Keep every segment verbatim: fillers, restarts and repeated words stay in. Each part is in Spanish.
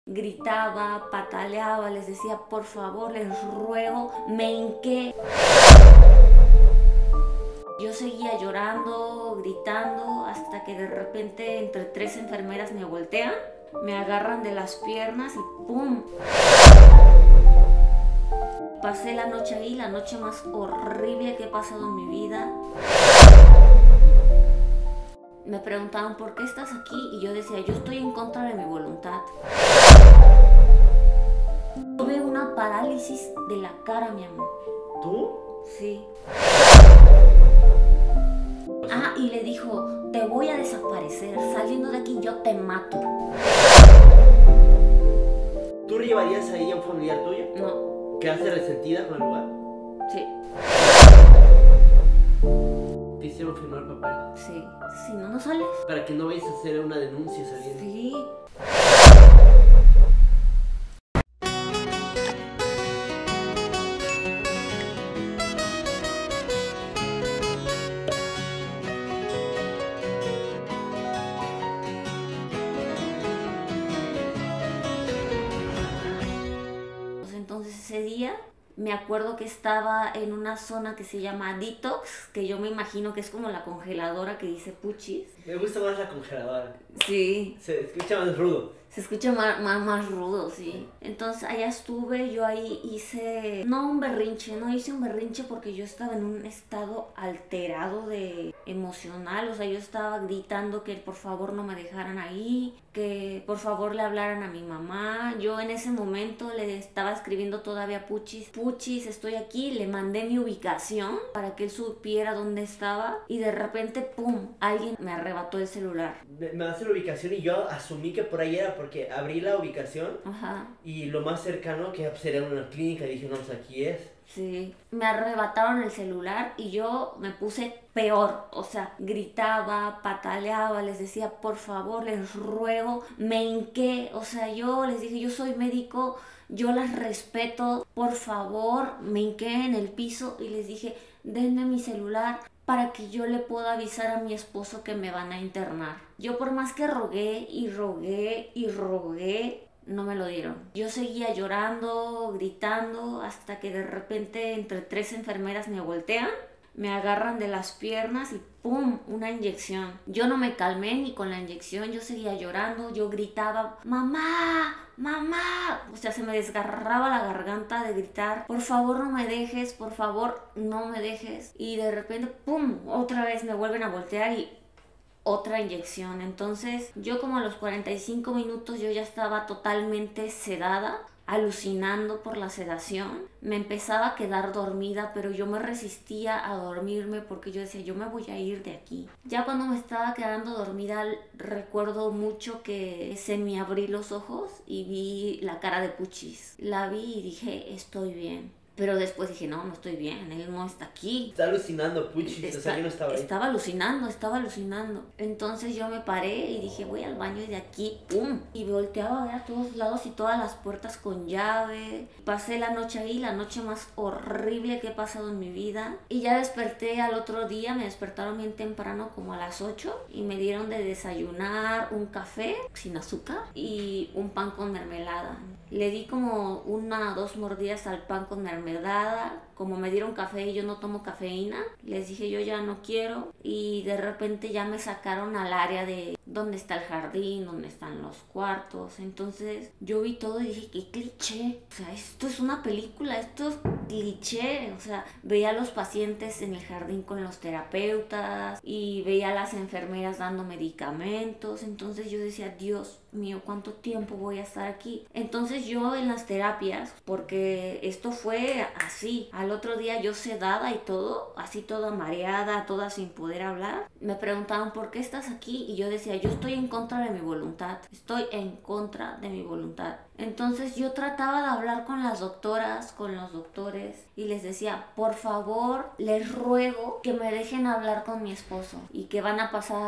Gritaba, pataleaba, les decía, por favor, les ruego, me hinqué. Yo seguía llorando, gritando, hasta que de repente entre tres enfermeras me voltean, me agarran de las piernas y ¡pum! Pasé la noche ahí, la noche más horrible que he pasado en mi vida. Me preguntaban, ¿por qué estás aquí? Y yo decía, yo estoy en contra de mi voluntad. Tuve una parálisis de la cara, mi amor. ¿Tú? Sí. Ah, y le dijo, te voy a desaparecer, saliendo de aquí yo te mato. ¿Tú llevarías ahí a un familiar tuyo? No. ¿Quedaste resentida con el lugar? Sí. Te hicieron firmar papel. Sí. Si no, no sales. Para que no vayas a hacer una denuncia saliendo. Sí. Entonces ese día me acuerdo que estaba en una zona que se llama Detox, que yo me imagino que es como la congeladora que dice Puchis. Me gusta más la congeladora. Sí. Se escucha más rudo. Se escucha más, más, más rudo, sí. Entonces allá estuve, yo ahí hice, no un berrinche, no hice un berrinche porque yo estaba en un estado alterado de emocional, o sea, yo estaba gritando que por favor no me dejaran ahí, que por favor le hablaran a mi mamá. Yo en ese momento le estaba escribiendo todavía a Puchis, Puchis, estoy aquí, le mandé mi ubicación para que él supiera dónde estaba y de repente, pum, alguien me arrebató el celular. Me, me hace la ubicación y yo asumí que por ahí era porque abrí la ubicación. Ajá. Y lo más cercano que sería una clínica y dije, no, pues aquí es. Sí, me arrebataron el celular y yo me puse peor, o sea, gritaba, pataleaba, les decía, por favor, les ruego, me hinqué, o sea, yo les dije, yo soy médico, yo las respeto, por favor, me hinqué en el piso y les dije, denme mi celular para que yo le pueda avisar a mi esposo que me van a internar. Yo por más que rogué y rogué y rogué, no me lo dieron. Yo seguía llorando, gritando, hasta que de repente entre tres enfermeras me voltean, me agarran de las piernas y ¡pum! Una inyección. Yo no me calmé ni con la inyección, yo seguía llorando, yo gritaba, ¡mamá! ¡Mamá! O sea, se me desgarraba la garganta de gritar, por favor no me dejes, por favor no me dejes. Y de repente, ¡pum! Otra vez me vuelven a voltear y otra inyección. Entonces yo como a los cuarenta y cinco minutos yo ya estaba totalmente sedada, alucinando por la sedación. Me empezaba a quedar dormida, pero yo me resistía a dormirme porque yo decía, yo me voy a ir de aquí. Ya cuando me estaba quedando dormida, recuerdo mucho que semiabrí los ojos y vi la cara de Puchis. La vi y dije, estoy bien. Pero después dije, no, no estoy bien, él no está aquí. Está alucinando, Puchis, Está, o sea, yo no estaba ahí. Estaba alucinando, estaba alucinando. Entonces yo me paré y dije, voy al baño y de aquí, ¡pum! Y volteaba a ver a todos lados y todas las puertas con llave. Pasé la noche ahí, la noche más horrible que he pasado en mi vida. Y ya desperté al otro día, me despertaron bien temprano, como a las ocho. Y me dieron de desayunar un café sin azúcar y un pan con mermelada. Le di como una o dos mordidas al pan con mermelada. Como me dieron café y yo no tomo cafeína, les dije yo ya no quiero. Y de repente ya me sacaron al área de dónde está el jardín, dónde están los cuartos. Entonces yo vi todo y dije, qué cliché. O sea, esto es una película, esto es cliché. O sea, veía a los pacientes en el jardín con los terapeutas y veía a las enfermeras dando medicamentos. Entonces yo decía, Dios mío, ¿cuánto tiempo voy a estar aquí? Entonces yo en las terapias, porque esto fue así, al otro día yo sedada y todo, así toda mareada, toda sin poder hablar, me preguntaban, ¿por qué estás aquí? Y yo decía, yo estoy en contra de mi voluntad, estoy en contra de mi voluntad. Entonces yo trataba de hablar con las doctoras, con los doctores y les decía, por favor, les ruego que me dejen hablar con mi esposo y que van a pasar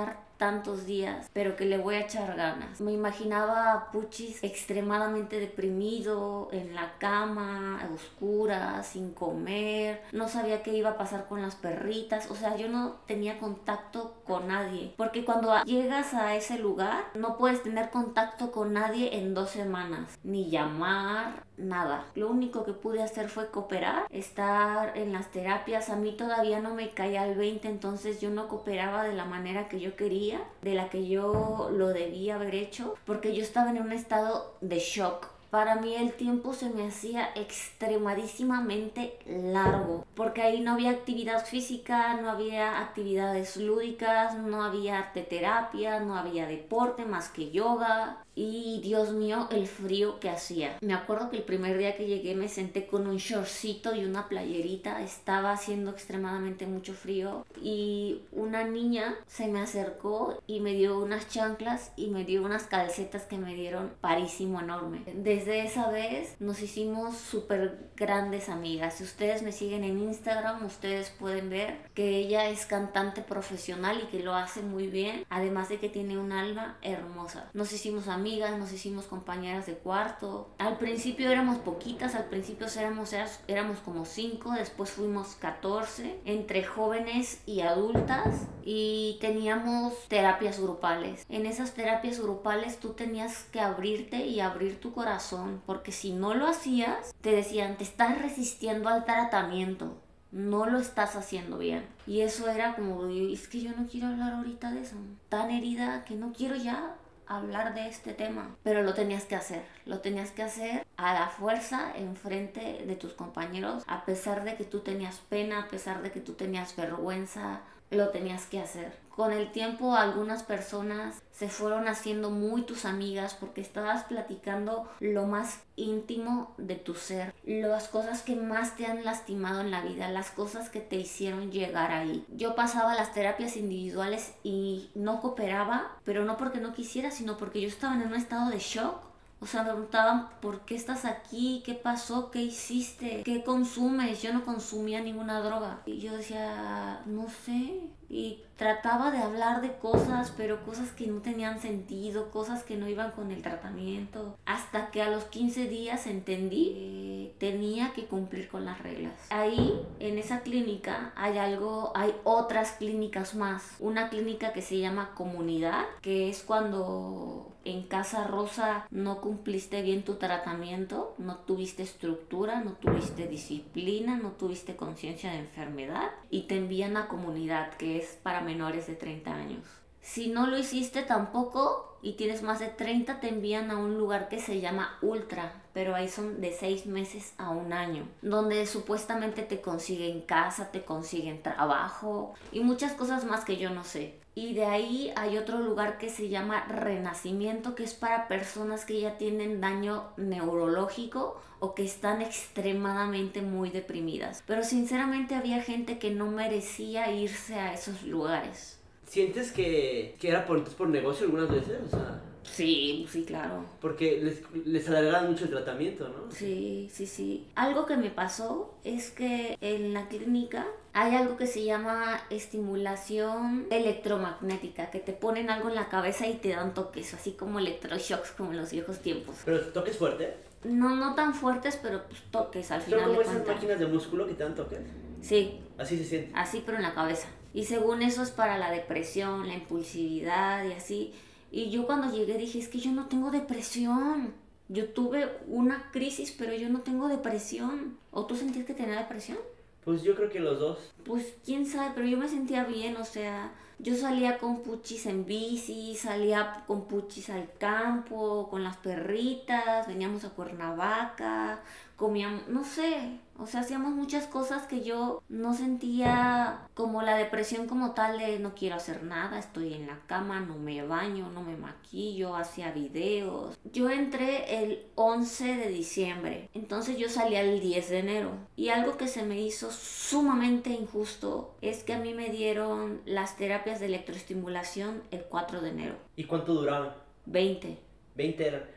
tantos días, pero que le voy a echar ganas. Me imaginaba a Puchis extremadamente deprimido, en la cama, a oscuras, sin comer, no sabía qué iba a pasar con las perritas, o sea, yo no tenía contacto con nadie, porque cuando llegas a ese lugar no puedes tener contacto con nadie en dos semanas, ni llamar, nada. Lo único que pude hacer fue cooperar, estar en las terapias. A mí todavía no me caía el veinte, entonces yo no cooperaba de la manera que yo quería, de la que yo lo debía haber hecho, porque yo estaba en un estado de shock. Para mí el tiempo se me hacía extremadísimamente largo, porque ahí no había actividad física, no había actividades lúdicas, no había arte terapia, no había deporte más que yoga. Y Dios mío, el frío que hacía. Me acuerdo que el primer día que llegué me senté con un shortcito y una playerita. Estaba haciendo extremadamente mucho frío. Y una niña se me acercó y me dio unas chanclas y me dio unas calcetas que me dieron parísimo enorme. Desde esa vez nos hicimos súper grandes amigas. Si ustedes me siguen en Instagram, ustedes pueden ver que ella es cantante profesional y que lo hace muy bien. Además de que tiene un alma hermosa. Nos hicimos amigas. amigas, nos hicimos compañeras de cuarto. Al principio éramos poquitas, al principio éramos, éramos como cinco, después fuimos catorce, entre jóvenes y adultas, y teníamos terapias grupales. En esas terapias grupales tú tenías que abrirte y abrir tu corazón, porque si no lo hacías, te decían, te estás resistiendo al tratamiento. No lo estás haciendo bien. Y eso era como, es que yo no quiero hablar ahorita de eso. Tan herida que no quiero ya hablar de este tema, pero lo tenías que hacer, lo tenías que hacer a la fuerza en frente de tus compañeros, a pesar de que tú tenías pena, a pesar de que tú tenías vergüenza, lo tenías que hacer. Con el tiempo algunas personas se fueron haciendo muy tus amigas porque estabas platicando lo más íntimo de tu ser, las cosas que más te han lastimado en la vida, las cosas que te hicieron llegar ahí. Yo pasaba las terapias individuales y no cooperaba, pero no porque no quisiera, sino porque yo estaba en un estado de shock. O sea, me preguntaban, ¿por qué estás aquí? ¿Qué pasó? ¿Qué hiciste? ¿Qué consumes? Yo no consumía ninguna droga. Y yo decía, no sé. Y trataba de hablar de cosas, pero cosas que no tenían sentido, cosas que no iban con el tratamiento. Hasta que a los quince días entendí que tenía que cumplir con las reglas. Ahí, en esa clínica, hay algo, hay otras clínicas más. Una clínica que se llama Comunidad, que es cuando en Casa Rosa no cumpliste bien tu tratamiento, no tuviste estructura, no tuviste disciplina, no tuviste conciencia de enfermedad, y te envían a Comunidad, que es para menores de treinta años. Si no lo hiciste tampoco y tienes más de treinta, te envían a un lugar que se llama Ultra, pero ahí son de seis meses a un año, donde supuestamente te consiguen casa, te consiguen trabajo y muchas cosas más que yo no sé. Y de ahí hay otro lugar que se llama Renacimiento, que es para personas que ya tienen daño neurológico o que están extremadamente muy deprimidas. Pero sinceramente había gente que no merecía irse a esos lugares. ¿Sientes que, que era por, por negocio algunas veces? O sea, sí, sí, claro. Porque les, les alargaban mucho el tratamiento, ¿no? Sí, sí, sí. Algo que me pasó es que en la clínica hay algo que se llama estimulación electromagnética, que te ponen algo en la cabeza y te dan toques, así como electroshocks, como en los viejos tiempos. ¿Pero toques fuerte? No, no tan fuertes, pero pues toques al final. ¿Son como de esas cuentas. máquinas de músculo que te dan toques? Sí. Así se siente. Así, pero en la cabeza. Y según eso es para la depresión, la impulsividad y así. Y yo cuando llegué dije, es que yo no tengo depresión. Yo tuve una crisis, pero yo no tengo depresión. ¿O tú sentías que tenía depresión? Pues yo creo que los dos. Pues quién sabe, pero yo me sentía bien, o sea, yo salía con Puchis en bici, salía con Puchis al campo, con las perritas, veníamos a Cuernavaca, comíamos, no sé, o sea, hacíamos muchas cosas que yo no sentía como la depresión como tal de no quiero hacer nada, estoy en la cama, no me baño, no me maquillo, hacía videos. Yo entré el once de diciembre, entonces yo salí el diez de enero y algo que se me hizo sumamente injusto es que a mí me dieron las terapias de electroestimulación el cuatro de enero. ¿Y cuánto duraban? veinte. veinte eran.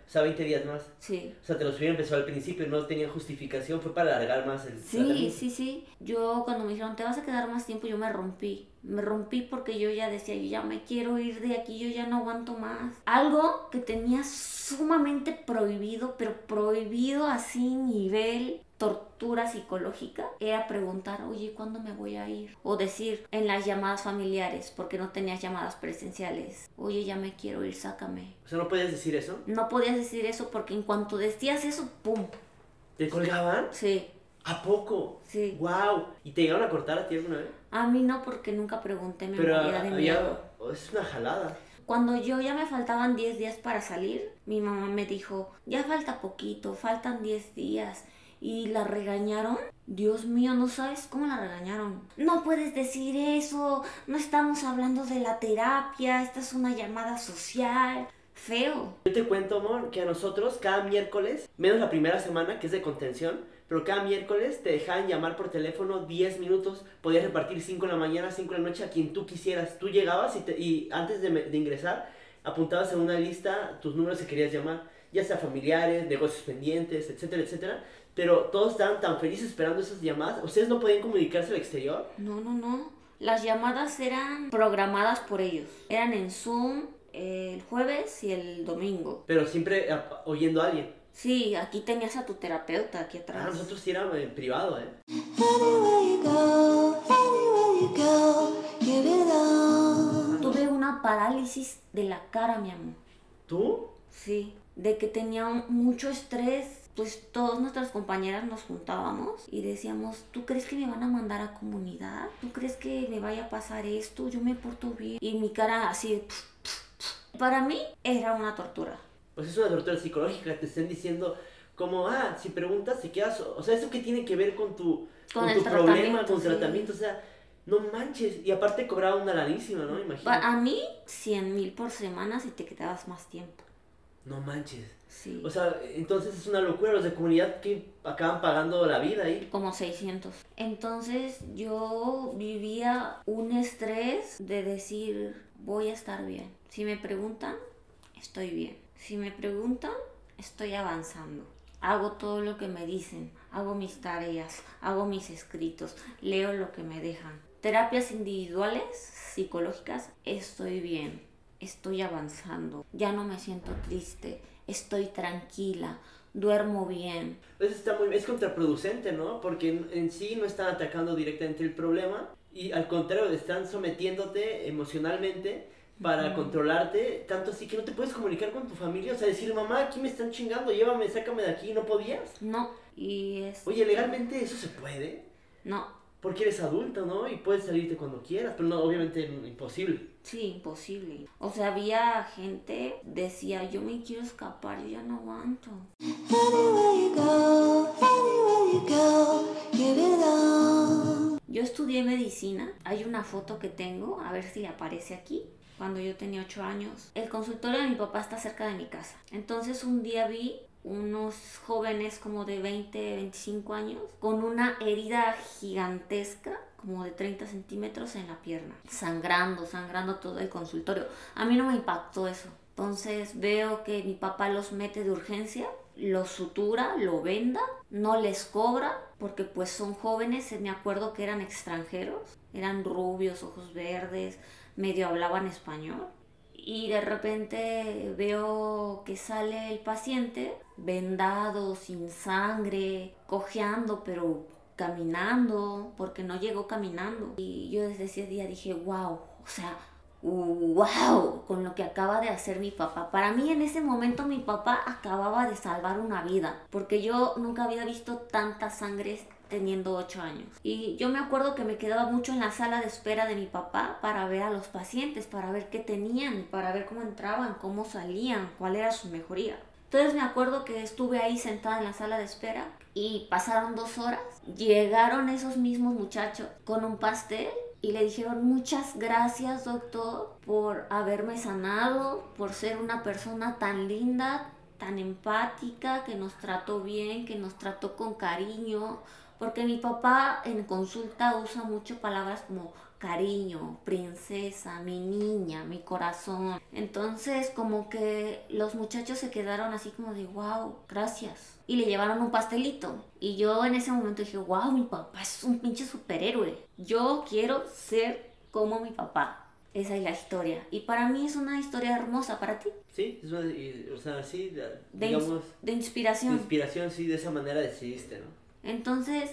O sea, veinte días más. Sí. O sea, te lo subieron, empezó al principio, no tenía justificación, fue para alargar más el Sí, tratamiento. sí, sí. Yo cuando me dijeron, te vas a quedar más tiempo, yo me rompí. Me rompí porque yo ya decía, yo ya me quiero ir de aquí, yo ya no aguanto más. Algo que tenía sumamente prohibido, pero prohibido así nivel tortura psicológica, era preguntar, oye, ¿cuándo me voy a ir? O decir en las llamadas familiares, porque no tenías llamadas presenciales, oye, ya me quiero ir, sácame. O sea, ¿no podías decir eso? No podías decir eso porque en cuanto decías eso, ¡pum! ¿Te colgaban? Sí, ¿A poco? sí. ¡Wow! ¿Y te llegaron a cortar a ti alguna vez? A mí no, porque nunca pregunté, me Pero moría de había... miedo. Es una jalada. Cuando yo ya me faltaban diez días para salir, mi mamá me dijo, ya falta poquito, faltan diez días. Y la regañaron. Dios mío, no sabes cómo la regañaron. No puedes decir eso, no estamos hablando de la terapia, esta es una llamada social. Feo. Yo te cuento, amor, que a nosotros cada miércoles, menos la primera semana que es de contención, pero cada miércoles te dejaban llamar por teléfono diez minutos, podías repartir cinco en la mañana, cinco en la noche a quien tú quisieras. Tú llegabas y, te, y antes de, de ingresar apuntabas en una lista tus números que querías llamar, ya sea familiares, negocios pendientes, etcétera, etcétera. Pero todos estaban tan felices esperando esas llamadas. ¿Ustedes no podían comunicarse al exterior? No, no, no. Las llamadas eran programadas por ellos. Eran en Zoom el jueves y el domingo. Pero siempre uh, oyendo a alguien. Sí, aquí tenías a tu terapeuta aquí Ah, atrás. nosotros sí era en privado, ¿eh? Tuve una parálisis de la cara, mi amor. ¿Tú? Sí, de que tenía mucho estrés. Pues todas nuestras compañeras nos juntábamos y decíamos, ¿tú crees que me van a mandar a comunidad? ¿Tú crees que me vaya a pasar esto? Yo me porto bien. Y mi cara así, pf, pf, pf. Para mí era una tortura. Pues es una tortura psicológica, te estén diciendo como, ah, si preguntas te quedas, o sea, ¿eso qué tiene que ver con tu, Con con el tu problema, con sí. tratamiento? O sea, no manches, y aparte cobraba una lanísima, ¿no? Imagínate. A mí, cien mil por semana si te quedabas más tiempo. No manches. Sí. O sea, entonces es una locura, los de comunidad que acaban pagando la vida ahí. Como seiscientos. Entonces yo vivía un estrés de decir, voy a estar bien. Si me preguntan, estoy bien. Si me preguntan, estoy avanzando. Hago todo lo que me dicen, hago mis tareas, hago mis escritos, leo lo que me dejan. Terapias individuales, psicológicas, estoy bien, estoy avanzando, ya no me siento triste, estoy tranquila, duermo bien. Eso está muy, es contraproducente, ¿no? Porque en, en sí no están atacando directamente el problema y al contrario, están sometiéndote emocionalmente para uh-huh. controlarte, tanto así que no te puedes comunicar con tu familia, o sea, decir, mamá, aquí me están chingando, llévame, sácame de aquí, ¿no podías? No, y es... Oye, ¿legalmente eso se puede? No. Porque eres adulta, ¿no? Y puedes salirte cuando quieras, pero no, obviamente imposible. Sí, imposible. O sea, había gente, decía, yo me quiero escapar, yo ya no aguanto. Yo estudié medicina, hay una foto que tengo, a ver si aparece aquí. Cuando yo tenía ocho años, el consultorio de mi papá está cerca de mi casa. Entonces un día vi unos jóvenes como de veinte, veinticinco años con una herida gigantesca, como de treinta centímetros en la pierna, sangrando, sangrando todo el consultorio. A mí no me impactó eso. Entonces veo que mi papá los mete de urgencia, los sutura, lo venda, no les cobra, porque pues son jóvenes, me acuerdo que eran extranjeros, eran rubios, ojos verdes, medio hablaban español. Y de repente veo que sale el paciente vendado, sin sangre, cojeando, pero caminando, porque no llegó caminando. Y yo desde ese día dije, wow, o sea, wow, con lo que acaba de hacer mi papá. Para mí en ese momento mi papá acababa de salvar una vida, porque yo nunca había visto tanta sangre teniendo ocho años. Y yo me acuerdo que me quedaba mucho en la sala de espera de mi papá para ver a los pacientes, para ver qué tenían, para ver cómo entraban, cómo salían, cuál era su mejoría. Entonces me acuerdo que estuve ahí sentada en la sala de espera y pasaron dos horas. Llegaron esos mismos muchachos con un pastel y le dijeron, muchas gracias, doctor, por haberme sanado, por ser una persona tan linda, tan empática, que nos trató bien, que nos trató con cariño, porque mi papá en consulta usa mucho palabras como cariño, princesa, mi niña, mi corazón. Entonces como que los muchachos se quedaron así como de wow, gracias. Y le llevaron un pastelito. Y yo en ese momento dije, wow, mi papá es un pinche superhéroe. Yo quiero ser como mi papá. Esa es la historia. Y para mí es una historia hermosa. ¿Para ti? Sí, es una, o sea, sí, De, digamos... ins- de inspiración. De inspiración, sí, de esa manera decidiste, ¿no? Entonces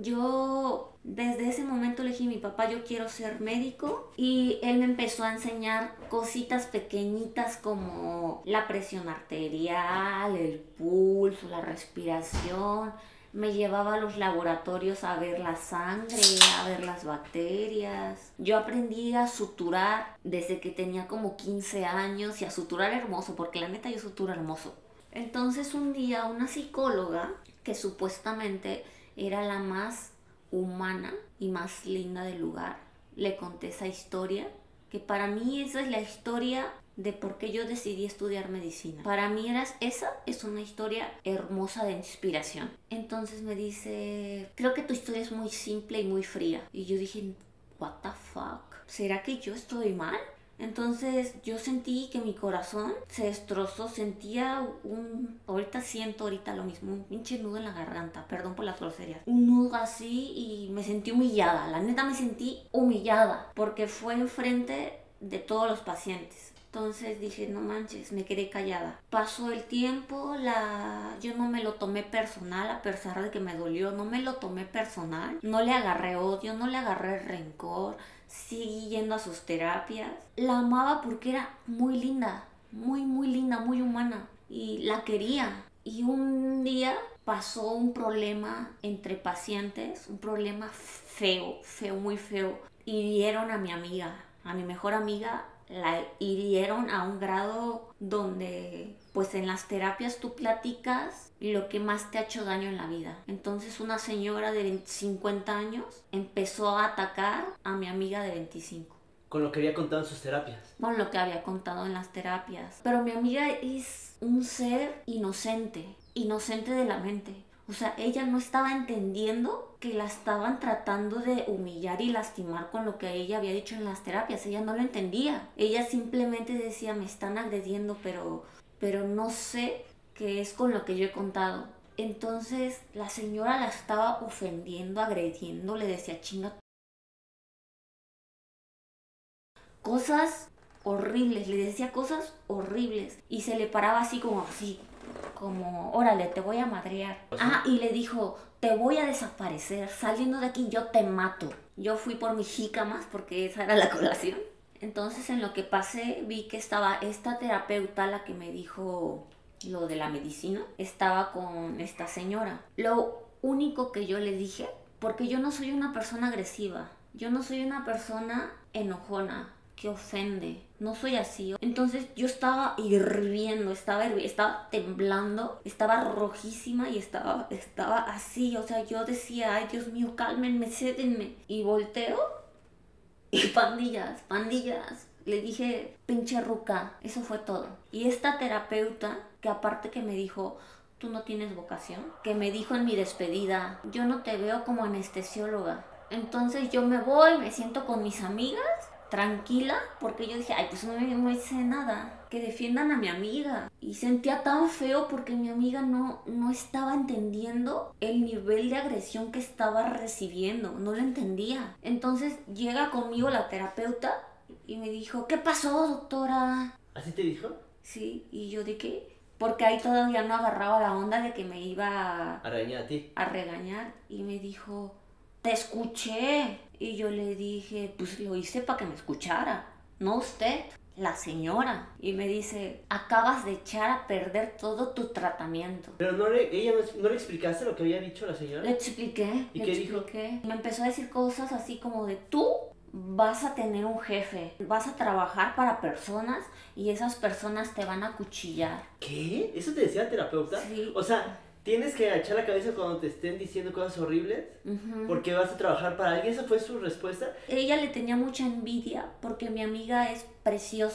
yo desde ese momento le dije a mi papá, yo quiero ser médico, y él me empezó a enseñar cositas pequeñitas como la presión arterial, el pulso, la respiración. Me llevaba a los laboratorios a ver la sangre, a ver las bacterias. Yo aprendí a suturar desde que tenía como quince años, y a suturar hermoso, porque la neta yo suturo hermoso. Entonces un día una psicóloga, que supuestamente era la más humana y más linda del lugar, le conté esa historia, que para mí esa es la historia de por qué yo decidí estudiar medicina. Para mí era, esa es una historia hermosa de inspiración. Entonces me dice, creo que tu historia es muy simple y muy fría. Y yo dije, what the fuck, ¿será que yo estoy mal? Entonces yo sentí que mi corazón se destrozó, sentía un... Ahorita siento ahorita lo mismo, un pinche nudo en la garganta, perdón por las groserías. Un nudo así, y me sentí humillada, la neta me sentí humillada, porque fue enfrente de todos los pacientes. Entonces dije, no manches, me quedé callada. Pasó el tiempo, la... yo no me lo tomé personal, a pesar de que me dolió, no me lo tomé personal. No le agarré odio, no le agarré rencor, seguí yendo a sus terapias. La amaba porque era muy linda, muy, muy linda, muy humana. Y la quería. Y un día pasó un problema entre pacientes, un problema feo, feo, muy feo. Hirieron a mi amiga, a mi mejor amiga. La hirieron a un grado donde, pues en las terapias tú platicas lo que más te ha hecho daño en la vida. Entonces una señora de cincuenta años empezó a atacar a mi amiga de veinticinco. Con lo que había contado en sus terapias. Con lo que había contado en las terapias. Pero mi amiga es un ser inocente, inocente de la mente. O sea, ella no estaba entendiendo que la estaban tratando de humillar y lastimar con lo que ella había dicho en las terapias. Ella no lo entendía. Ella simplemente decía, me están agrediendo, pero, pero no sé qué es con lo que yo he contado. Entonces la señora la estaba ofendiendo, agrediendo, le decía, chinga. Cosas horribles, le decía cosas horribles. Y se le paraba así como así. Como, órale, te voy a madrear. Ah, y le dijo, te voy a desaparecer. Saliendo de aquí yo te mato. Yo fui por mis jícamas porque esa era la colación. Entonces en lo que pasé vi que estaba esta terapeuta, la que me dijo lo de la medicina, estaba con esta señora. Lo único que yo le dije, porque yo no soy una persona agresiva, yo no soy una persona enojona que ofende, no soy así. Entonces yo estaba hirviendo, estaba, hirvi- estaba temblando, estaba rojísima y estaba, estaba así, o sea, yo decía, ay Dios mío, cálmenme, cédenme. Y volteo y pandillas, pandillas. Le dije, pinche ruca, eso fue todo. Y esta terapeuta, que aparte que me dijo, tú no tienes vocación, que me dijo en mi despedida, yo no te veo como anestesióloga. Entonces yo me voy, me siento con mis amigas, tranquila, porque yo dije, ay, pues no, no hice nada, que defiendan a mi amiga. Y sentía tan feo porque mi amiga no, no estaba entendiendo el nivel de agresión que estaba recibiendo, no lo entendía. Entonces llega conmigo la terapeuta y me dijo, ¿qué pasó, doctora? ¿Así te dijo? Sí, y yo de qué, porque ahí todavía no agarraba la onda de que me iba a, A regañar a ti. a regañar. Y me dijo, te escuché. Y yo le dije, pues lo hice para que me escuchara, no usted, la señora. Y me dice, acabas de echar a perder todo tu tratamiento. Pero no le, ella no, ¿no le explicaste lo que había dicho la señora? Le expliqué, ¿Y le qué dijo? expliqué. Me empezó a decir cosas así como de, tú vas a tener un jefe, vas a trabajar para personas y esas personas te van a cuchillar. ¿Qué? ¿Eso te decía el terapeuta? Sí. O sea, tienes que agachar la cabeza cuando te estén diciendo cosas horribles, Ujú. porque vas a trabajar para alguien. ¿Esa fue su respuesta? Ella le tenía mucha envidia porque mi amiga es preciosa.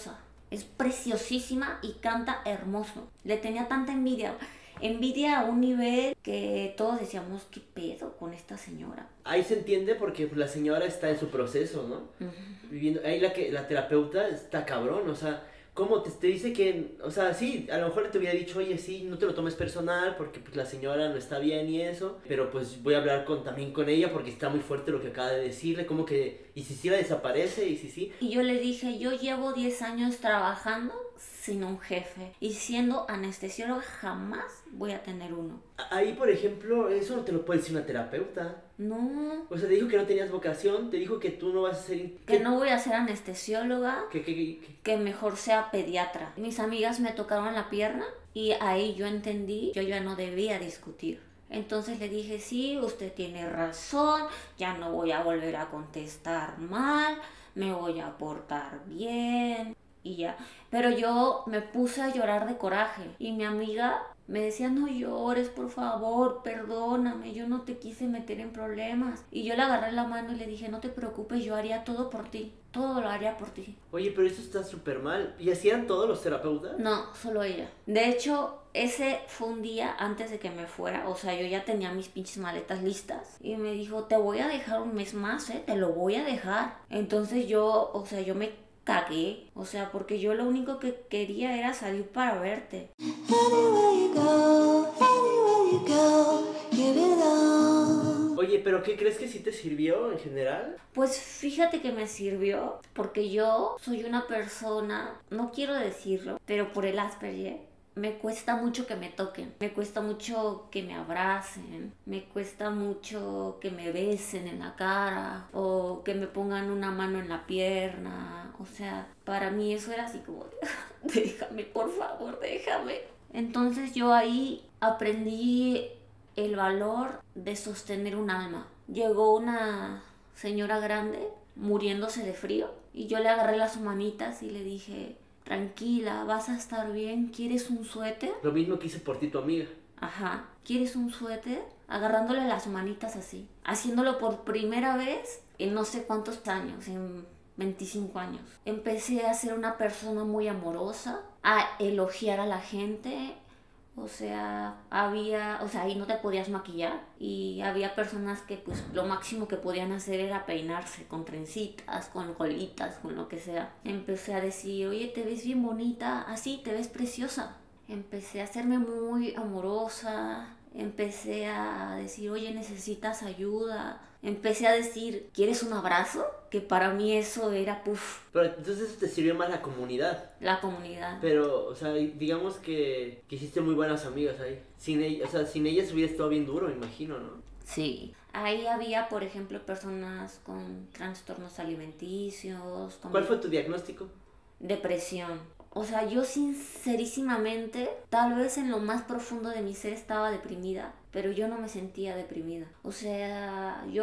Es preciosísima y canta hermoso. Le tenía tanta envidia. Envidia a un nivel que todos decíamos, ¿qué pedo con esta señora? Ahí se entiende porque pues, la señora está en su proceso, ¿no? Uh-huh. Viviendo, ahí la que la terapeuta está cabrón, o sea, ¿cómo te, te dice que, o sea, sí, a lo mejor te hubiera dicho, oye, sí, no te lo tomes personal porque pues la señora no está bien y eso, pero pues voy a hablar con, también con ella porque está muy fuerte lo que acaba de decirle, como que, y si sí la desaparece, y si sí. Y yo le dije, yo llevo diez años trabajando sin un jefe y siendo anestesióloga jamás voy a tener uno. Ahí, por ejemplo, eso no te lo puede decir una terapeuta. No. O sea, te dijo que no tenías vocación, te dijo que tú no vas a ser... Que ¿Qué? no voy a ser anestesióloga, que, que, que, que mejor sea pediatra. Mis amigas me tocaron la pierna y ahí yo entendí, yo ya no debía discutir. Entonces le dije, sí, usted tiene razón, ya no voy a volver a contestar mal, me voy a portar bien y ya. Pero yo me puse a llorar de coraje y mi amiga me decía, no llores, por favor, perdóname, yo no te quise meter en problemas. Y yo le agarré la mano y le dije, no te preocupes, yo haría todo por ti, todo lo haría por ti. Oye, pero eso está súper mal. ¿Y hacían todos los terapeutas? No, solo ella. De hecho, ese fue un día antes de que me fuera, o sea, yo ya tenía mis pinches maletas listas. Y me dijo, te voy a dejar un mes más, ¿eh? Te lo voy a dejar. Entonces yo, o sea, yo me cagué, o sea, porque yo lo único que quería era salir para verte. Oye, pero ¿qué crees que sí te sirvió en general? Pues fíjate que me sirvió, porque yo soy una persona, no quiero decirlo, pero por el Asperger me cuesta mucho que me toquen, me cuesta mucho que me abracen, me cuesta mucho que me besen en la cara o que me pongan una mano en la pierna. O sea, para mí eso era así como, déjame, por favor, déjame. Entonces yo ahí aprendí el valor de sostener un alma. Llegó una señora grande muriéndose de frío y yo le agarré las manitas y le dije, tranquila, vas a estar bien, ¿quieres un suéter? Lo mismo que hice por ti tu amiga. Ajá, ¿quieres un suéter? Agarrándole las manitas así, haciéndolo por primera vez en no sé cuántos años, en veinticinco años. Empecé a ser una persona muy amorosa, a elogiar a la gente. O sea, había, o sea, ahí no te podías maquillar y había personas que pues lo máximo que podían hacer era peinarse con trencitas, con colitas, con lo que sea. Empecé a decir, oye, te ves bien bonita, así, te ves preciosa. Empecé a hacerme muy amorosa, empecé a decir, oye, necesitas ayuda. Empecé a decir, ¿quieres un abrazo? Que para mí eso era, puff. Pero entonces eso te sirvió más la comunidad. La comunidad. Pero, o sea, digamos que, que hiciste muy buenas amigas ahí. Sin ellas, o sea, sin ellas hubiera estado bien duro, me imagino, ¿no? Sí. Ahí había, por ejemplo, personas con trastornos alimenticios. Con ¿Cuál fue tu diagnóstico? Depresión. O sea, yo sincerísimamente, tal vez en lo más profundo de mi ser estaba deprimida, pero yo no me sentía deprimida. O sea, yo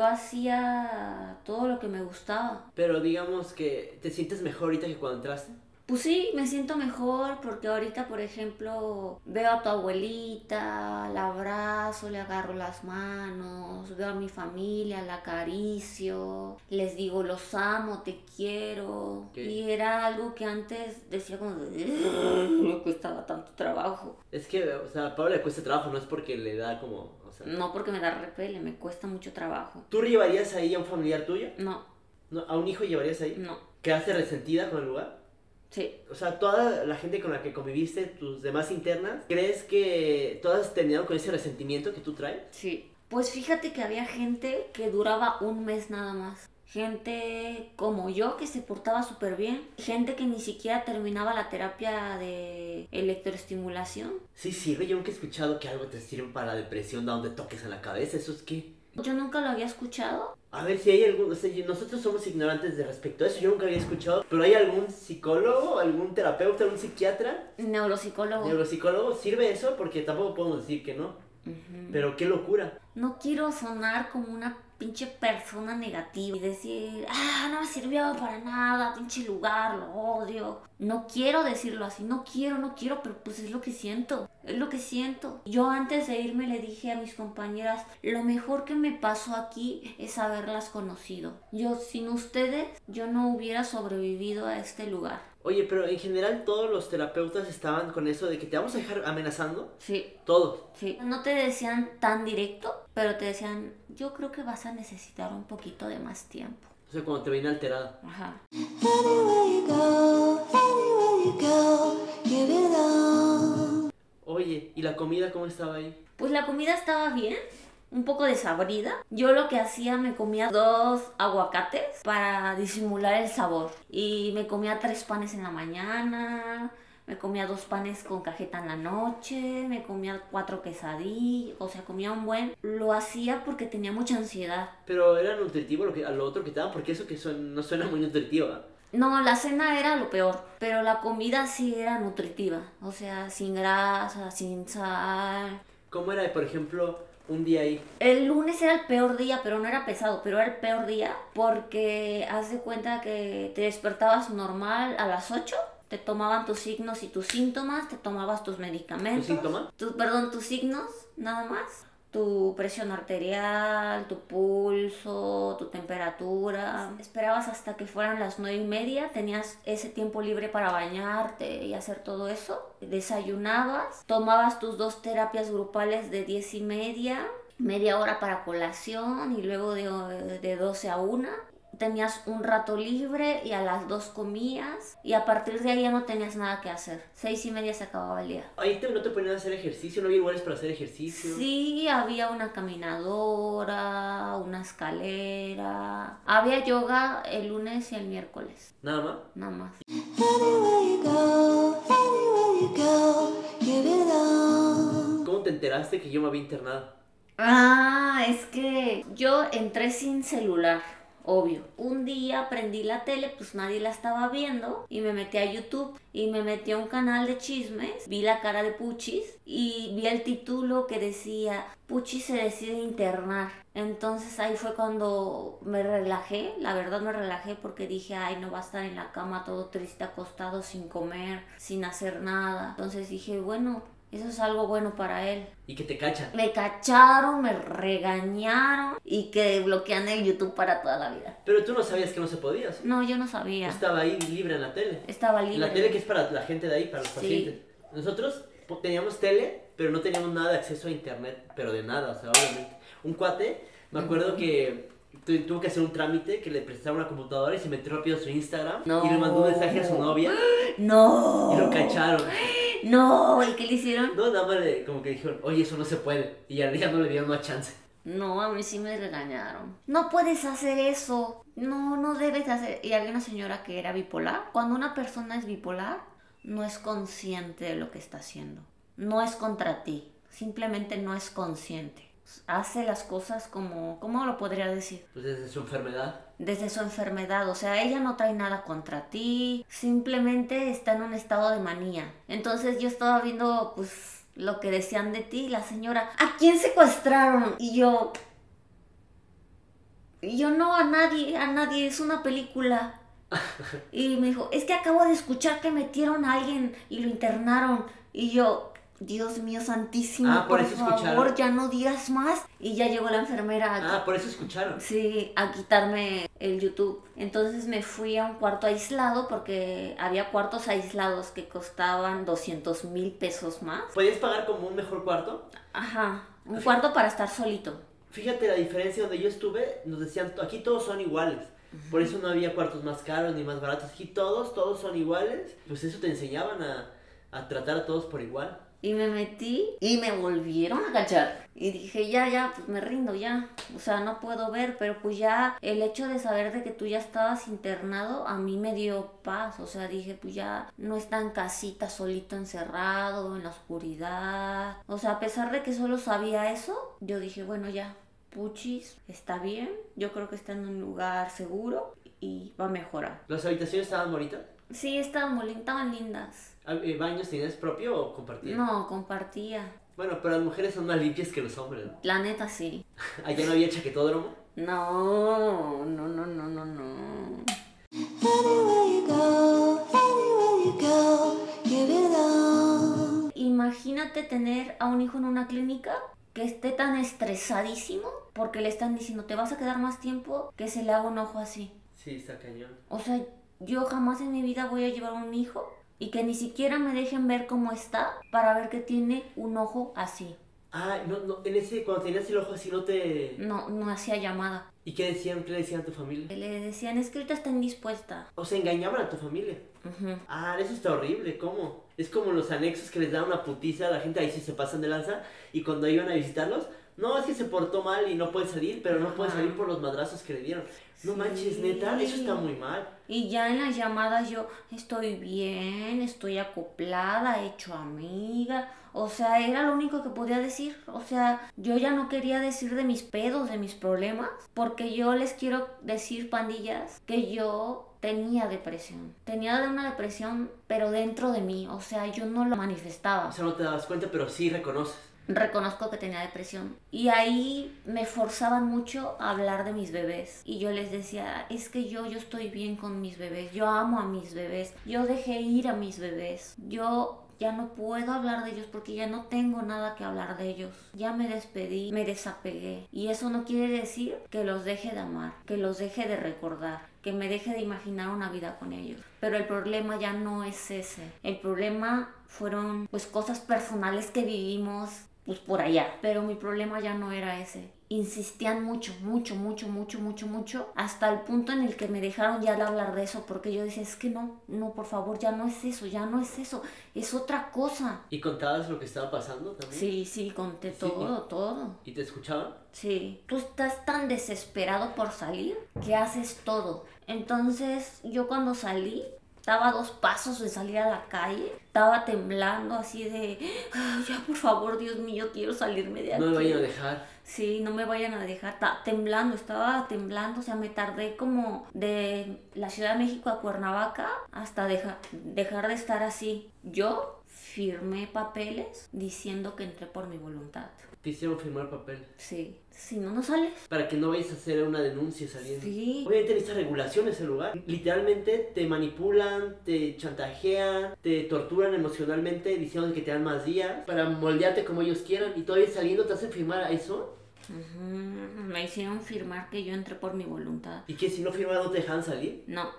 hacía todo lo que me gustaba. Pero digamos que te sientes mejor ahorita que cuando entraste. Pues sí, me siento mejor porque ahorita, por ejemplo, veo a tu abuelita, la abrazo, le agarro las manos, veo a mi familia, la acaricio, les digo los amo, te quiero. ¿Qué? Y era algo que antes decía como, me costaba tanto trabajo. Es que, o sea, a Pablo le cuesta trabajo, no es porque le da como, o sea... No porque me da repele, me cuesta mucho trabajo. ¿Tú llevarías ahí a un familiar tuyo? No, ¿No? ¿A un hijo llevarías ahí? no, ¿Quedaste resentida con el lugar? sí. O sea, toda la gente con la que conviviste, tus demás internas, ¿crees que todas terminaron con ese resentimiento que tú traes? Sí. Pues fíjate que había gente que duraba un mes nada más. Gente como yo que se portaba súper bien. Gente que ni siquiera terminaba la terapia de electroestimulación. Sí sirve, yo nunca he escuchado que algo te sirve para la depresión, da donde toques en la cabeza, ¿eso es qué? Yo nunca lo había escuchado. A ver si hay algún, o sea, nosotros somos ignorantes de respecto a eso, yo nunca había escuchado, pero ¿hay algún psicólogo, algún terapeuta, algún psiquiatra, Neuropsicólogo. neuropsicólogo? ¿Sirve eso? Porque tampoco podemos decir que no. Ujú. Pero qué locura. No quiero sonar como una pinche persona negativa y decir, ah, no me sirvió para nada, pinche lugar, lo odio. No quiero decirlo así, no quiero, no quiero, pero pues es lo que siento, es lo que siento. Yo antes de irme le dije a mis compañeras, lo mejor que me pasó aquí es haberlas conocido. Yo, sin ustedes, yo no hubiera sobrevivido a este lugar. Oye, pero en general todos los terapeutas estaban con eso de que te vamos a dejar amenazando. Sí. Todos. Sí. No te decían tan directo, pero te decían, yo creo que vas a necesitar un poquito de más tiempo. O sea, cuando te ven alterada. Ajá. Oye, ¿y la comida cómo estaba ahí? Pues la comida estaba bien, un poco desabrida. Yo lo que hacía, me comía dos aguacates para disimular el sabor. Y me comía tres panes en la mañana, me comía dos panes con cajeta en la noche, me comía cuatro quesadillas, o sea, comía un buen. Lo hacía porque tenía mucha ansiedad. Pero era nutritivo lo, que, a lo otro que te daban, porque eso que suena, no suena muy nutritivo, ¿eh? No, la cena era lo peor, pero la comida sí era nutritiva. O sea, sin grasa, sin sal. ¿Cómo era, por ejemplo, un día ahí? El lunes era el peor día, pero no era pesado, pero era el peor día porque haz de cuenta que te despertabas normal a las ocho, te tomaban tus signos y tus síntomas, te tomabas tus medicamentos. ¿Tu síntoma? Tu, perdón, tus signos, nada más. Tu presión arterial, tu pulso, tu temperatura. Esperabas hasta que fueran las nueve y media, tenías ese tiempo libre para bañarte y hacer todo eso. Desayunabas, tomabas tus dos terapias grupales de diez y media, media hora para colación y luego de, de doce a una. Tenías un rato libre y a las dos comías y a partir de ahí ya no tenías nada que hacer. Seis y media se acababa el día. Ahí te, no te ponían a hacer ejercicio, no había lugares para hacer ejercicio. Sí, había una caminadora, una escalera. Había yoga el lunes y el miércoles. Nada más. Nada más. ¿Cómo te enteraste que yo me había internado? Ah, es que yo entré sin celular. Obvio. Un día prendí la tele, pues nadie la estaba viendo y me metí a YouTube y me metí a un canal de chismes, vi la cara de Puchis y vi el título que decía Puchis se decide internar. Entonces ahí fue cuando me relajé, la verdad me relajé porque dije, ay, no va a estar en la cama todo triste, acostado, sin comer, sin hacer nada. Entonces dije, bueno, eso es algo bueno para él. Y que te cachan. Me cacharon, me regañaron y que bloquean el YouTube para toda la vida. Pero tú no sabías que no se podía, ¿sí? No, yo no sabía. Estaba ahí libre en la tele. Estaba libre. En la tele que es para la gente de ahí, para los Sí. pacientes. Nosotros po- teníamos tele, pero no teníamos nada de acceso a internet, pero de nada, o sea, obviamente. Un cuate, me acuerdo Ujú. que tu- tuvo que hacer un trámite, que le prestaba una computadora y se metió rápido a su Instagram No. y le mandó un mensaje a su novia No. y lo cacharon. No, ¿y qué le hicieron? No, nada más le- como que dijeron, oye, eso no se puede. Y ya, ya no le dieron más chance. No, a mí sí me regañaron. No puedes hacer eso. No, no debes hacer. Y había una señora que era bipolar. Cuando una persona es bipolar, no es consciente de lo que está haciendo. No es contra ti. Simplemente no es consciente. Hace las cosas como... ¿Cómo lo podría decir? Pues desde su enfermedad. Desde su enfermedad, o sea, ella no trae nada contra ti, simplemente está en un estado de manía. Entonces yo estaba viendo, pues, lo que decían de ti, la señora, ¿a quién secuestraron? Y yo, y yo no, a nadie, a nadie, es una película. Y me dijo, es que acabo de escuchar que metieron a alguien y lo internaron. Y yo, Dios mío santísimo, Ah, por por eso favor, escucharon. ya no digas más. Y ya llegó la enfermera a Ah, por eso escucharon. Sí, a quitarme el YouTube. Entonces me fui a un cuarto aislado porque había cuartos aislados que costaban doscientos mil pesos más. ¿Podías pagar como un mejor cuarto? Ajá, un cuarto para estar solito. Fíjate la diferencia donde yo estuve, nos decían, aquí todos son iguales. Por eso no había cuartos más caros ni más baratos. Aquí todos, todos son iguales. Pues eso te enseñaban a, a tratar a todos por igual. Y me metí y me volvieron a cachar. Y dije, ya, ya, pues me rindo, ya. O sea, no puedo ver, pero pues ya el hecho de saber de que tú ya estabas internado, a mí me dio paz. O sea, dije, pues ya no está en casita solito encerrado, en la oscuridad. O sea, a pesar de que solo sabía eso, yo dije, bueno, ya, Puchis está bien. Yo creo que está en un lugar seguro y va a mejorar. ¿Las habitaciones estaban bonitas? Sí, estaban, muy lin- estaban lindas. Eh, ¿Baños tenías propio o compartías? No, compartía. Bueno, pero las mujeres son más limpias que los hombres, ¿no? La neta, sí. Allá no había chaquetódromo. No, no, no, no, no, no. Imagínate tener a un hijo en una clínica que esté tan estresadísimo porque le están diciendo te vas a quedar más tiempo, que se le haga un ojo así. Sí, está cañón. O sea, yo jamás en mi vida voy a llevar un hijo y que ni siquiera me dejen ver cómo está para ver que tiene un ojo así. Ah, no, no, en ese, cuando tenías el ojo así no te... No, no hacía llamada. ¿Y qué decían? ¿Qué le decían a tu familia? Le decían, es que ahorita está indispuesta. O sea, engañaban a tu familia. Uh-huh. Ah, eso está horrible, ¿cómo? Es como los anexos que les dan una putiza a la gente, ahí sí se pasan de lanza, y cuando iban a visitarlos, no, es que se portó mal y no puede salir, pero no puede salir por los madrazos que le dieron. No Sí. manches, neta, eso está muy mal. Y ya en las llamadas yo estoy bien, estoy acoplada, he hecho amiga. O sea, era lo único que podía decir. O sea, yo ya no quería decir de mis pedos, de mis problemas, porque yo les quiero decir, pandillas, que yo tenía depresión. Tenía una depresión, pero dentro de mí. O sea, yo no lo manifestaba. O sea, no te dabas cuenta, pero sí reconoces. Reconozco que tenía depresión. Y ahí me forzaban mucho a hablar de mis bebés. Y yo les decía, es que yo, yo estoy bien con mis bebés. Yo amo a mis bebés. Yo dejé ir a mis bebés. Yo ya no puedo hablar de ellos porque ya no tengo nada que hablar de ellos. Ya me despedí, me desapegué. Y eso no quiere decir que los deje de amar, que los deje de recordar, que me deje de imaginar una vida con ellos. Pero el problema ya no es ese. El problema fueron pues cosas personales que vivimos pues por allá. Pero mi problema ya no era ese. Insistían mucho, mucho, mucho, mucho, mucho, mucho, hasta el punto en el que me dejaron ya de hablar de eso, porque yo decía, es que no, no, por favor, ya no es eso, ya no es eso, es otra cosa. ¿Y contabas lo que estaba pasando también? Sí, sí, conté todo, Sí. todo. ¿Y te escuchaban? Sí, tú estás tan desesperado por salir que haces todo. Entonces, yo cuando salí, estaba a dos pasos de salir a la calle, estaba temblando así de, "Ay, ya por favor, Dios mío, quiero salirme de aquí. No me vayan a dejar. Sí, no me vayan a dejar, estaba temblando, estaba temblando, o sea, me tardé como de la Ciudad de México a Cuernavaca hasta deja, dejar de estar así. Yo firmé papeles diciendo que entré por mi voluntad. Te hicieron firmar papel. Sí, si no, no sales. Para que no vayas a hacer una denuncia saliendo. Sí. Obviamente necesitas regulación en ese lugar. Literalmente te manipulan, te chantajean, te torturan emocionalmente diciendo que te dan más días para moldearte como ellos quieran. Y todavía saliendo te hacen firmar a eso. Uh-huh. Me hicieron firmar que yo entré por mi voluntad. ¿Y que si no firmas no te dejan salir? No.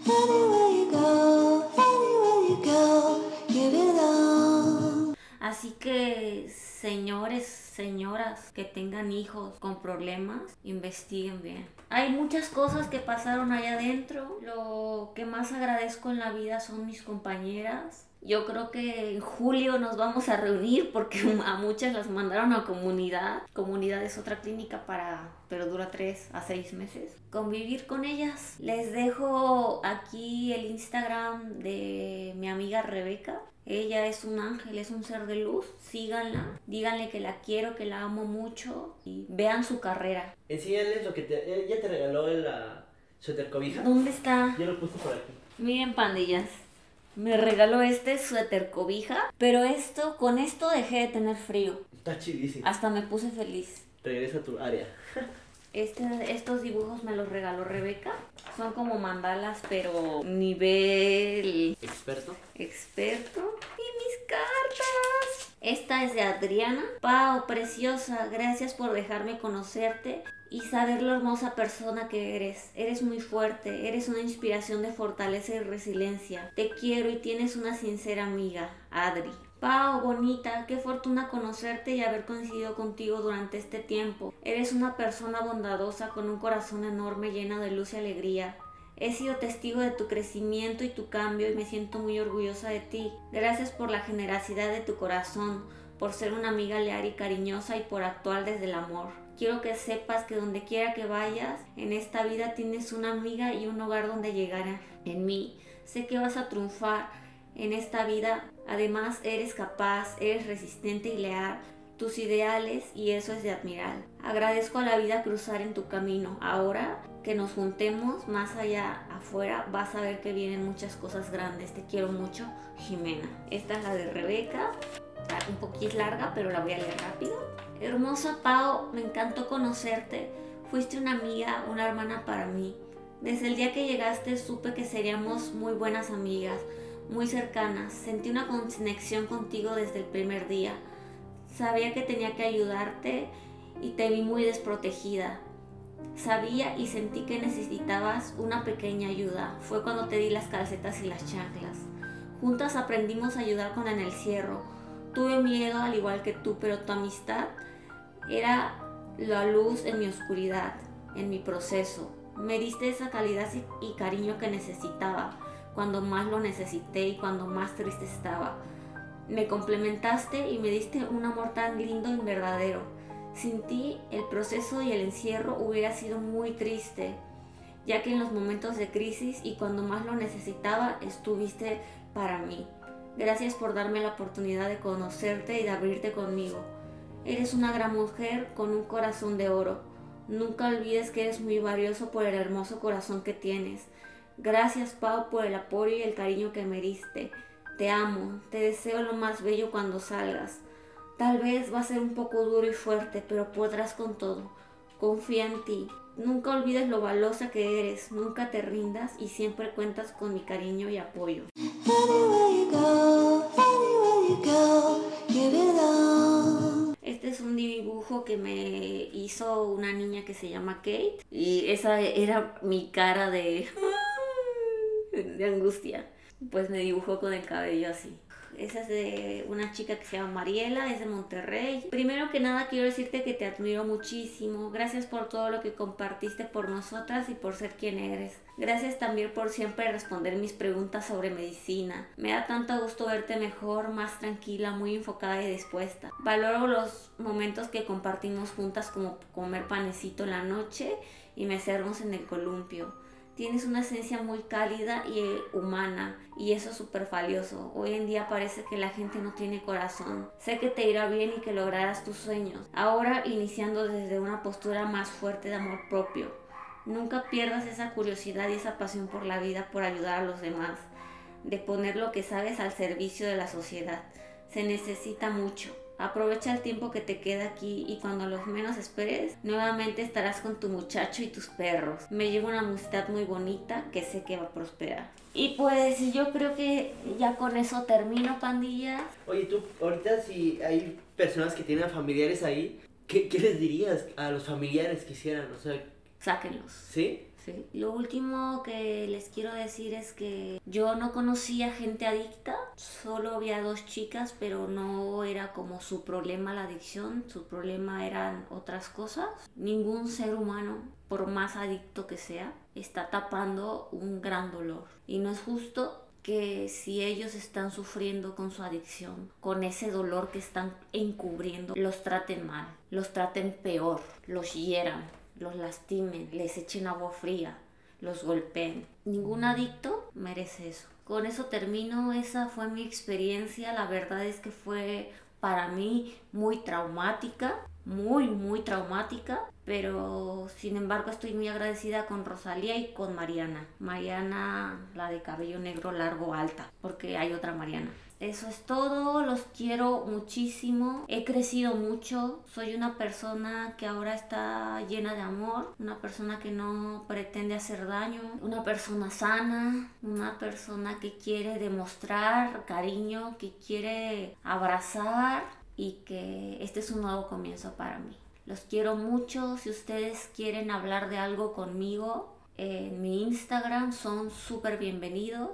Así que, señores, señoras que tengan hijos con problemas, investiguen bien. Hay muchas cosas que pasaron allá adentro. Lo que más agradezco en la vida son mis compañeras. Yo creo que en julio nos vamos a reunir porque a muchas las mandaron a comunidad. Comunidad es otra clínica para, pero dura tres a seis meses. Convivir con ellas. Les dejo aquí el Instagram de mi amiga Rebeca. Ella es un ángel, es un ser de luz. Síganla, díganle que la quiero, que la amo mucho y vean su carrera. Enséñales lo que te... Ella te regaló la suéter cobija. ¿Dónde está? Yo lo puse por aquí. Miren, pandillas. Me regaló este suéter cobija, pero esto, con esto dejé de tener frío. Está chidísimo. Hasta me puse feliz. Regresa a tu área. Este, estos dibujos me los regaló Rebeca. Son como mandalas, pero nivel ¿Experto? experto. Y mis cartas. Esta es de Adriana. Pau, preciosa, gracias por dejarme conocerte y saber lo hermosa persona que eres. Eres muy fuerte, eres una inspiración de fortaleza y resiliencia. Te quiero y tienes una sincera amiga, Adri. Pau, bonita, qué fortuna conocerte y haber coincidido contigo durante este tiempo. Eres una persona bondadosa con un corazón enorme lleno de luz y alegría. He sido testigo de tu crecimiento y tu cambio y me siento muy orgullosa de ti. Gracias por la generosidad de tu corazón, por ser una amiga leal y cariñosa y por actuar desde el amor. Quiero que sepas que donde quiera que vayas, en esta vida tienes una amiga y un hogar donde llegar. En mí, sé que vas a triunfar en esta vida. Además, eres capaz, eres resistente y leal. Tus ideales, y eso es de admirar. Agradezco a la vida cruzar en tu camino. Ahora que nos juntemos más allá afuera, vas a ver que vienen muchas cosas grandes. Te quiero mucho, Jimena. Esta es la de Rebeca. Está un poquito larga, pero la voy a leer rápido. Hermosa Pau, me encantó conocerte. Fuiste una amiga, una hermana para mí. Desde el día que llegaste supe que seríamos muy buenas amigas, muy cercanas. Sentí una conexión contigo desde el primer día. Sabía que tenía que ayudarte y te vi muy desprotegida. Sabía y sentí que necesitabas una pequeña ayuda. Fue cuando te di las calcetas y las chanclas. Juntas aprendimos a ayudar con el encierro. Tuve miedo al igual que tú, pero tu amistad era la luz en mi oscuridad, en mi proceso. Me diste esa calidad y cariño que necesitaba, cuando más lo necesité y cuando más triste estaba. Me complementaste y me diste un amor tan lindo y verdadero. Sin ti, el proceso y el encierro hubiera sido muy triste, ya que en los momentos de crisis y cuando más lo necesitaba, estuviste para mí. Gracias por darme la oportunidad de conocerte y de abrirte conmigo. Eres una gran mujer con un corazón de oro. Nunca olvides que eres muy valioso por el hermoso corazón que tienes. Gracias, Pau, por el apoyo y el cariño que me diste. Te amo, te deseo lo más bello cuando salgas. Tal vez va a ser un poco duro y fuerte, pero podrás con todo. Confía en ti. Nunca olvides lo valiosa que eres, nunca te rindas y siempre cuentas con mi cariño y apoyo. Este es un dibujo que me hizo una niña que se llama Kate y esa era mi cara de, de angustia. Pues me dibujó con el cabello así. Esa es de una chica que se llama Mariela, es de Monterrey. Primero que nada quiero decirte que te admiro muchísimo. Gracias por todo lo que compartiste por nosotras y por ser quien eres. Gracias también por siempre responder mis preguntas sobre medicina. Me da tanto gusto verte mejor, más tranquila, muy enfocada y dispuesta. Valoro los momentos que compartimos juntas, como comer panecito en la noche y mecernos en el columpio. Tienes una esencia muy cálida y humana y eso es súper valioso. Hoy en día parece que la gente no tiene corazón. Sé que te irá bien y que lograrás tus sueños. Ahora iniciando desde una postura más fuerte de amor propio. Nunca pierdas esa curiosidad y esa pasión por la vida, por ayudar a los demás. De poner lo que sabes al servicio de la sociedad. Se necesita mucho. Aprovecha el tiempo que te queda aquí y cuando los menos esperes, nuevamente estarás con tu muchacho y tus perros. Me llevo una amistad muy bonita que sé que va a prosperar. Y pues yo creo que ya con eso termino, pandilla. Oye, tú, ahorita si hay personas que tienen familiares ahí, ¿qué, qué les dirías a los familiares que hicieran? O sea, sáquenlos. ¿sí? Sí. Lo último que les quiero decir es que yo no conocía gente adicta, solo había dos chicas, pero no era como su problema la adicción, su problema eran otras cosas. Ningún ser humano, por más adicto que sea, está tapando un gran dolor. Y no es justo que si ellos están sufriendo con su adicción, con ese dolor que están encubriendo, los traten mal, los traten peor, los hieran, los lastimen, les echen agua fría, los golpeen. Ningún adicto merece eso. Con eso termino. Esa fue mi experiencia. La verdad es que fue para mí muy traumática, muy, muy traumática, pero sin embargo estoy muy agradecida con Rosalía y con Mariana. Mariana, la de cabello negro largo, alta, porque hay otra Mariana. Eso es todo, los quiero muchísimo, he crecido mucho, soy una persona que ahora está llena de amor, una persona que no pretende hacer daño, una persona sana, una persona que quiere demostrar cariño, que quiere abrazar y que este es un nuevo comienzo para mí. Los quiero mucho. Si ustedes quieren hablar de algo conmigo, en mi Instagram son súper bienvenidos.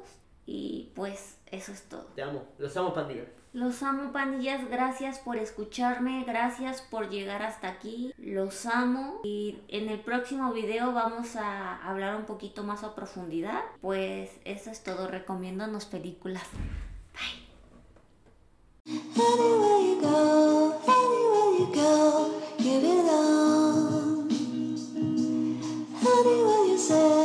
Y pues eso es todo. Te amo, los amo, pandilla. Los amo, pandillas, gracias por escucharme, gracias por llegar hasta aquí, los amo. Y en el próximo video vamos a hablar un poquito más a profundidad. Pues eso es todo, recomiéndanos películas. Bye. Anywhere you go, anywhere you go, you belong. Anywhere you say